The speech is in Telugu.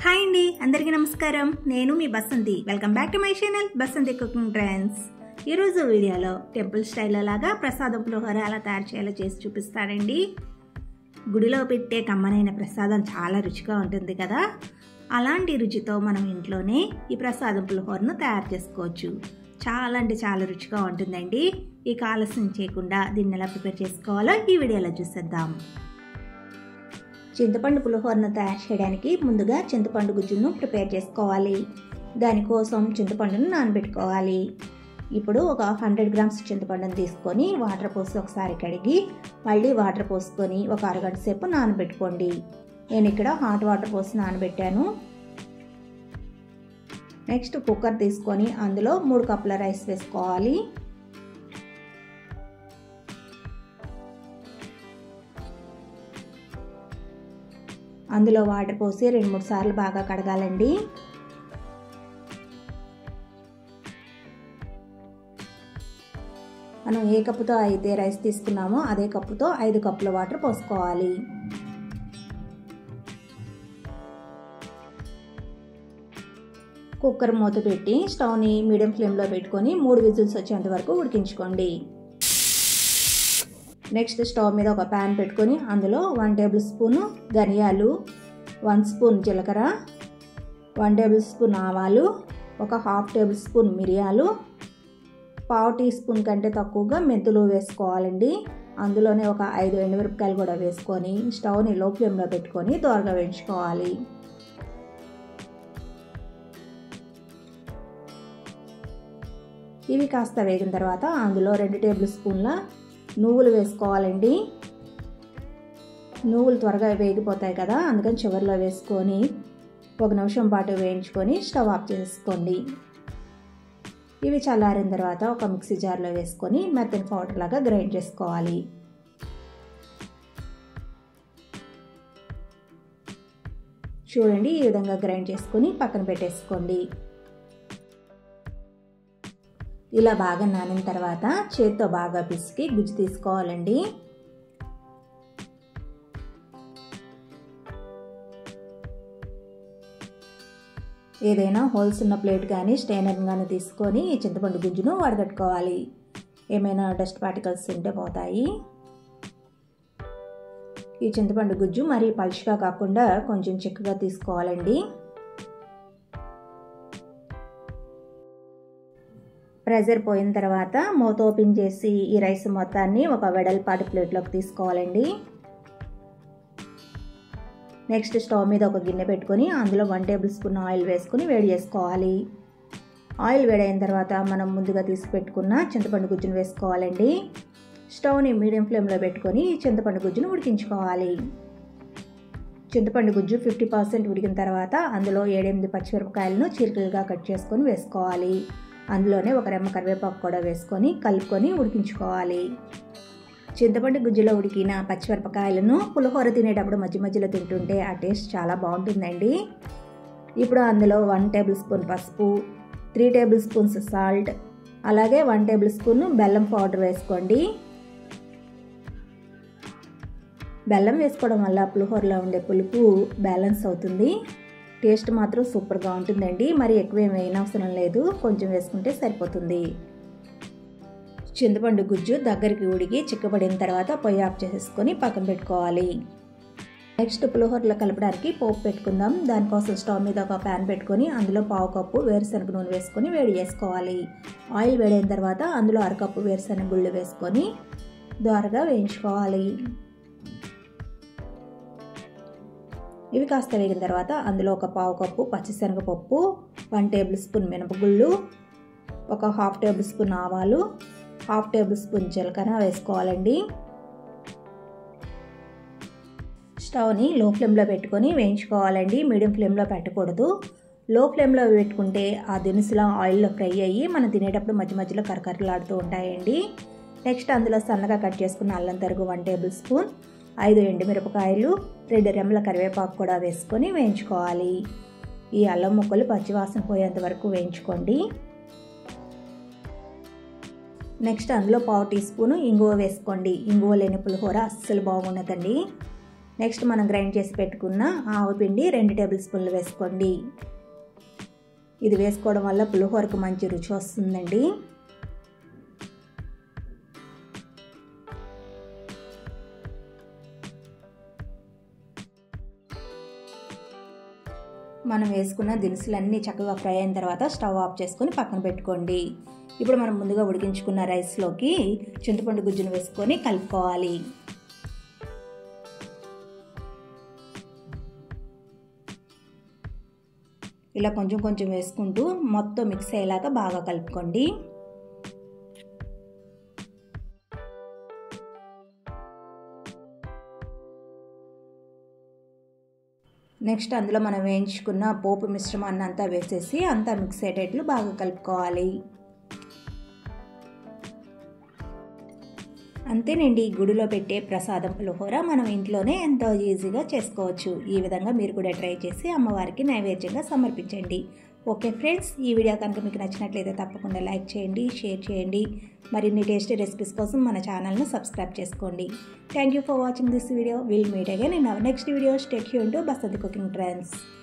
హాయ్ అండి, అందరికీ నమస్కారం. నేను మీ Basanti. Welcome back to my channel Basanti cooking trends. ఈరోజు వీడియోలో టెంపుల్ స్టైల్ లాగా ప్రసాదం పులిహోర ఎలా తయారు చేయాలో చేసి చూపిస్తానండి. గుడిలో పెట్టే కమ్మనైన ప్రసాదం చాలా రుచిగా ఉంటుంది కదా. అలాంటి రుచితో మనం ఇంట్లోనే ఈ ప్రసాదం పులిహోరను తయారు చేసుకోవచ్చు. చాలా అంటే చాలా రుచిగా ఉంటుందండి. ఈ ఆలస్యం చేయకుండా దీన్ని ఎలా ప్రిపేర్ చేసుకోవాలో ఈ వీడియోలో చూసేద్దాం. చింతపండు పులిహోరను తయారు చేయడానికి ముందుగా చింతపండు గుజ్జును ప్రిపేర్ చేసుకోవాలి. దానికోసం చింతపండును నానబెట్టుకోవాలి. ఇప్పుడు ఒక 100 గ్రామ్స్ చింతపండును తీసుకొని వాటర్ పోసి ఒకసారి కడిగి మళ్ళీ వాటర్ పోసుకొని ఒక అరగంట సేపు నానబెట్టుకోండి. నేను ఇక్కడ హాట్ వాటర్ పోసి నానబెట్టాను. నెక్స్ట్ కుక్కర్ తీసుకొని అందులో 3 కప్పుల రైస్ వేసుకోవాలి. అందులో వాటర్ పోసి 2-3 సార్లు బాగా కడగాలండి. మనం ఏ కప్పుతో అయితే రైస్ తీసుకున్నామో అదే కప్పుతో 5 కప్పుల వాటర్ పోసుకోవాలి. కుక్కర్ మూత పెట్టి స్టవ్ని మీడియం ఫ్లేమ్లో పెట్టుకొని 3 విజిల్స్ వచ్చేంత వరకు ఉడికించుకోండి. నెక్స్ట్ స్టవ్ మీద ఒక ప్యాన్ పెట్టుకొని అందులో 1 టేబుల్ స్పూన్ ధనియాలు, 1 స్పూన్ జీలకర్ర, 1 టేబుల్ స్పూన్ ఆవాలు, ఒక 1/2 టేబుల్ స్పూన్ మిరియాలు, 1/2 టీ స్పూన్ కంటే తక్కువగా మెంతులు వేసుకోవాలండి. అందులోనే ఒక 5 ఎండుమిరపకాయలు కూడా వేసుకొని స్టవ్ని లో ఫ్లేమ్లో పెట్టుకొని దోరగా వేయించుకోవాలి. ఇవి కాస్త వేగిన తర్వాత అందులో 2 టేబుల్ స్పూన్ల నువ్వులు వేసుకోవాలండి. నువ్వులు త్వరగా వేగిపోతాయి కదా, అందుకని చివరిలో వేసుకొని 1 నిమిషం పాటు వేయించుకొని స్టవ్ ఆఫ్ చేసుకోండి. ఇవి చల్లారిన తర్వాత ఒక మిక్సీ జార్లో వేసుకొని మెత్తని పౌడర్ లాగా గ్రైండ్ చేసుకోవాలి. చూడండి, ఈ విధంగా గ్రైండ్ చేసుకొని పక్కన పెట్టేసుకోండి. ఇలా బాగా నానిన తర్వాత చేత్తో బాగా పిసికి గుజ్జు తీసుకోవాలండి. ఏదైనా హోల్స్ ఉన్న ప్లేట్ కానీ స్టైనర్ కానీ తీసుకొని ఈ చింతపండు గుజ్జును వడగట్టుకోవాలి. ఏమైనా డస్ట్ పార్టికల్స్ ఉంటే పోతాయి. ఈ చింతపండు గుజ్జు మరీ పలుచగా కాకుండా కొంచెం చిక్కగా తీసుకోవాలండి. ప్రెజర్ పోయిన తర్వాత మూత ఓపెన్ చేసి ఈ రైస్ మొత్తాన్ని ఒక వెడల్పాటి ప్లేట్లోకి తీసుకోవాలండి. నెక్స్ట్ స్టవ్ మీద ఒక గిన్నె పెట్టుకొని అందులో 1 టేబుల్ స్పూన్ ఆయిల్ వేసుకొని వేడి చేసుకోవాలి. ఆయిల్ వేడైన తర్వాత మనం ముందుగా తీసి పెట్టుకున్న చింతపండు గుజ్జును వేసుకోవాలండి. స్టవ్ని మీడియం ఫ్లేమ్లో పెట్టుకొని చింతపండు గుజ్జును ఉడికించుకోవాలి. చింతపండు గుజ్జు 50% ఉడికిన తర్వాత అందులో 7-8 పచ్చిమిరపకాయలను చీలికలుగా కట్ చేసుకొని వేసుకోవాలి. అందులోనే ఒక రెమ్మ కరివేపాకు కూడా వేసుకొని కలుపుకొని ఉడికించుకోవాలి. చింతపండు గుజ్జులో ఉడికిన పచ్చిమిరపకాయలను పులిహోర తినేటప్పుడు మధ్య మధ్యలో తింటుంటే ఆ టేస్ట్ చాలా బాగుంటుందండి. ఇప్పుడు అందులో 1 టేబుల్ స్పూన్ పసుపు, 3 టేబుల్ స్పూన్స్ సాల్ట్, అలాగే 1 టేబుల్ స్పూన్ బెల్లం పౌడర్ వేసుకోండి. బెల్లం వేసుకోవడం వల్ల పులిహోరలో ఉండే పులుపు బ్యాలెన్స్ అవుతుంది. టేస్ట్ మాత్రం సూపర్గా ఉంటుందండి. మరి ఎక్కువ ఏమైనా అవసరం లేదు, కొంచెం వేసుకుంటే సరిపోతుంది. చింతపండు గుజ్జు దగ్గరికి ఉడికి చిక్కబడిన తర్వాత పొయ్యి ఆఫ్ చేసేసుకొని పక్కన పెట్టుకోవాలి. నెక్స్ట్ పులిహోరలో కలపడానికి పోపు పెట్టుకుందాం. దానికోసం స్టవ్ మీద ఒక ప్యాన్ పెట్టుకొని అందులో 1/2 కప్పు వేరుశనగ నూనె వేసుకొని వేడి చేసుకోవాలి. ఆయిల్ వేడైన తర్వాత అందులో 1/2 కప్పు వేరుశనగ గుళ్ళు వేసుకొని దోరగా వేయించుకోవాలి. ఇవి కాస్త వేగిన తర్వాత అందులో ఒక 1/2 కప్పు పచ్చిశనగపప్పు, 1 టేబుల్ స్పూన్ మినపగుళ్ళు, ఒక 1/2 టేబుల్ స్పూన్ ఆవాలు, 1/2 టేబుల్ స్పూన్ జీలకర్ర వేసుకోవాలండి. స్టవ్ని లో ఫ్లేమ్లో పెట్టుకొని వేయించుకోవాలండి. మీడియం ఫ్లేమ్లో పెట్టకూడదు. లో ఫ్లేమ్లో పెట్టుకుంటే ఆ దినుసులా ఆయిల్లో ఫ్రై అయ్యి మనం తినేటప్పుడు మధ్య మధ్యలో కరకరలాడుతూ ఉంటాయండి. నెక్స్ట్ అందులో సన్నగా కట్ చేసుకున్న అల్లం తరుగు 1 టేబుల్ స్పూన్, 5 ఎండుమిరపకాయలు, 2 రెమ్మల కరివేపాకు కూడా వేసుకొని వేయించుకోవాలి. ఈ అల్లం ముక్కలు పచ్చివాసన పోయేంత వరకు వేయించుకోండి. నెక్స్ట్ అందులో 1/2 టీ స్పూన్ ఇంగువ వేసుకోండి. ఇంగువ లేని పులిహోర అస్సలు బాగుండదండి. నెక్స్ట్ మనం గ్రైండ్ చేసి పెట్టుకున్న ఆవపిండి 2 టేబుల్ స్పూన్లు వేసుకోండి. ఇది వేసుకోవడం వల్ల పులిహోరకు మంచి రుచి వస్తుందండి. మనం వేసుకున్న దినుసులన్నీ చక్కగా ఫ్రై అయిన తర్వాత స్టవ్ ఆఫ్ చేసుకొని పక్కన పెట్టుకోండి. ఇప్పుడు మనం ముందుగా ఉడికించుకున్న రైస్లోకి చింతపండు గుజ్జును వేసుకొని కలుపుకోవాలి. ఇలా కొంచెం కొంచెం వేసుకుంటూ మొత్తం మిక్స్ అయ్యేలాగా బాగా కలుపుకోండి. నెక్స్ట్ అందులో మనం వేయించుకున్న పోపు మిశ్రమాన్ని అంతా వేసేసి అంతా మిక్స్ అయ్యేటట్లు బాగా కలుపుకోవాలి. అంతేనండి, గుడిలో పెట్టే ప్రసాదం పులిహోర మనం ఇంట్లోనే ఎంతో ఈజీగా చేసుకోవచ్చు. ఈ విధంగా మీరు కూడా ట్రై చేసి అమ్మవారికి నైవేద్యంగా సమర్పించండి. ఓకే ఫ్రెండ్స్, ఈ వీడియో కనుక మీకు నచ్చినట్లయితే తప్పకుండా లైక్ చేయండి, షేర్ చేయండి. మరిన్ని టేస్టీ రెసిపీస్ కోసం మన ఛానల్ను సబ్స్క్రైబ్ చేసుకోండి. Thank you for watching this video. Will meet again in our next video. Stay tuned to Basanti cooking trends.